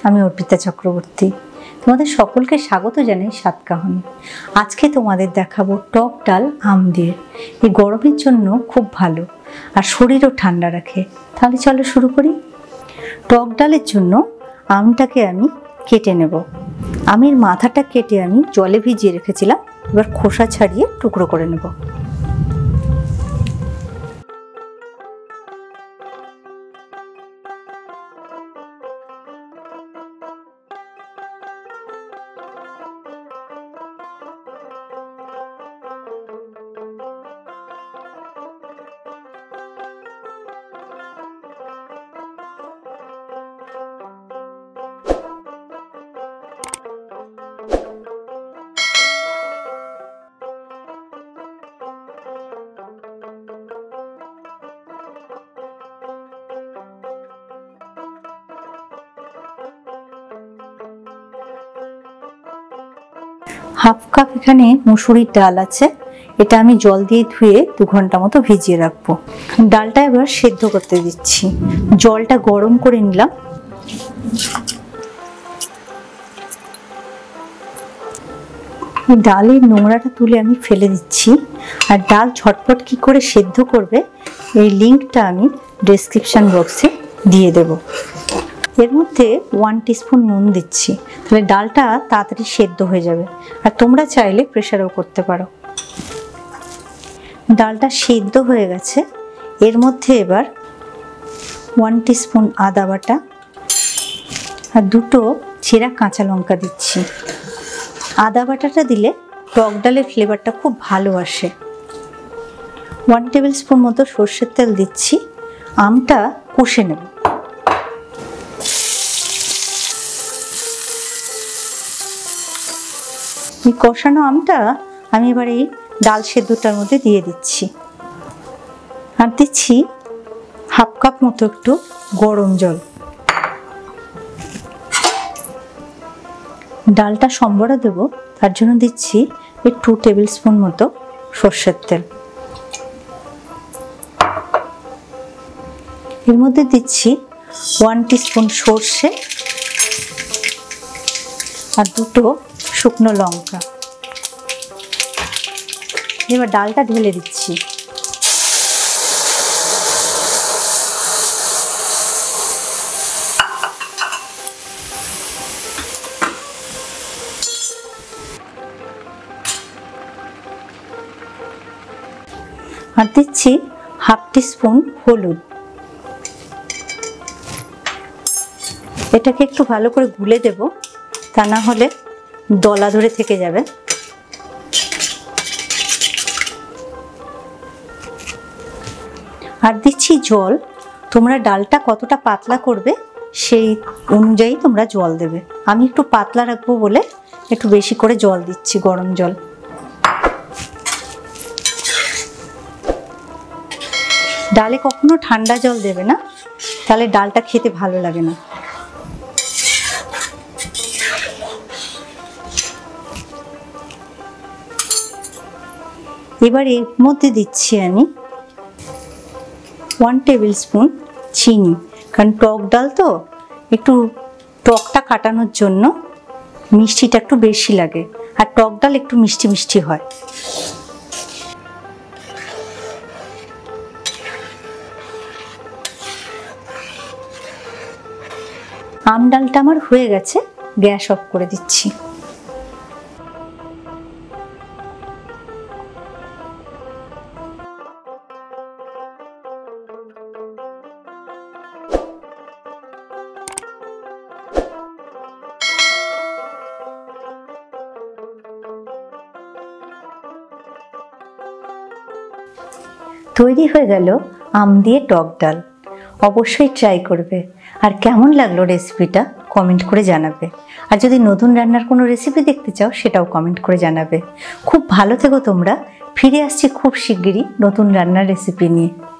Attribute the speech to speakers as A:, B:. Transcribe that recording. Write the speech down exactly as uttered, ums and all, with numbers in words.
A: আমি অর্পিতা চক্রবর্তী। তোমাদের সকলকে স্বাগত জানাই স্বাদ কাহানি। আজকে তোমাদের দেখাবো টক ডাল আম দিয়ে। এই গরমের জন্য খুব ভালো আর শরীরও ঠান্ডা রাখে। তাহলে চলো শুরু করি। টক ডালের জন্য আমটাকে আমি কেটে নেব। আমের মাথাটা কেটে আমি জলে ভিজিয়ে রেখেছিলাম, এবার খোসা ছাড়িয়ে টুকরো করে নেব। হাফ কাপ এখানে মুসুরির ডাল আছে, এটা আমি জল দিয়ে ধুয়ে দু ঘন্টা মতো ভিজিয়ে রাখবো। ডালটা এবার সেদ্ধ করতে দিচ্ছি। জলটা গরম করে নিলাম। ডালের নোংরাটা তুলে আমি ফেলে দিচ্ছি। আর ডাল ঝটপট কি করে সেদ্ধ করবে এই লিঙ্কটা আমি ডেসক্রিপশন বক্সে দিয়ে দেব। এর মধ্যে ওয়ান টিস্পুন নুন দিচ্ছি, তাহলে ডালটা তাড়াতাড়ি সেদ্ধ হয়ে যাবে। আর তোমরা চাইলে প্রেসারেও করতে পারো। ডালটা সেদ্ধ হয়ে গেছে। এর মধ্যে এবার ওয়ান টিস্পুন আদা বাটা আর দুটো ছেঁড়া কাঁচা লঙ্কা দিচ্ছি। আদা বাটাটা দিলে টক ডালের ফ্লেভারটা খুব ভালো আসে। ওয়ান টেবিল স্পুন মতো সর্ষের তেল দিচ্ছি। আমটা কষে নেব। এই কষানো আমটা আমি এবার এই ডাল সেদ্ধটার মধ্যে দিয়ে দিচ্ছি। আর দিচ্ছি হাফ কাপ মতো একটু গরম জল। ডালটা সম্বরা দেব, তার জন্য দিচ্ছি এই টু টেবিল স্পুন মতো সর্ষের তেল। এর মধ্যে দিচ্ছি ওয়ান টিস্পুন সর্ষে আর দুটো শুকনো লঙ্কা। এবার ডালটা ঢেলে দিচ্ছি। আর দিচ্ছি হাফ টিস্পুন হলুদ। এটাকে একটু ভালো করে গুলে দেব, তা না হলে দলা ধরে থেকে যাবে। আর দিচ্ছি জল। তোমরা ডালটা কতটা পাতলা করবে সেই অনুযায়ী তোমরা জল দেবে। আমি একটু পাতলা রাখবো বলে একটু বেশি করে জল দিচ্ছি, গরম জল। ডালে কখনো ঠান্ডা জল দেবে না, তাহলে ডালটা খেতে ভালো লাগে না। এবার এর মধ্যে দিচ্ছি আমি ওয়ান টেবিল স্পুন চিনি, কারণ টক ডাল তো একটু টকটা কাটানোর জন্য মিষ্টিটা একটু বেশি লাগে। আর টক ডাল একটু মিষ্টি মিষ্টি হয়। আম ডালটা আমার হয়ে গেছে, গ্যাস অফ করে দিচ্ছি। তৈরি হয়ে গেল আম দিয়ে টক ডাল। অবশ্যই ট্রাই করবে। আর কেমন লাগলো রেসিপিটা কমেন্ট করে জানাবে। আর যদি নতুন রান্নার কোনো রেসিপি দেখতে চাও সেটাও কমেন্ট করে জানাবে। খুব ভালো থেকো তোমরা। ফিরে আসছি খুব শিগগিরই নতুন রান্নার রেসিপি নিয়ে।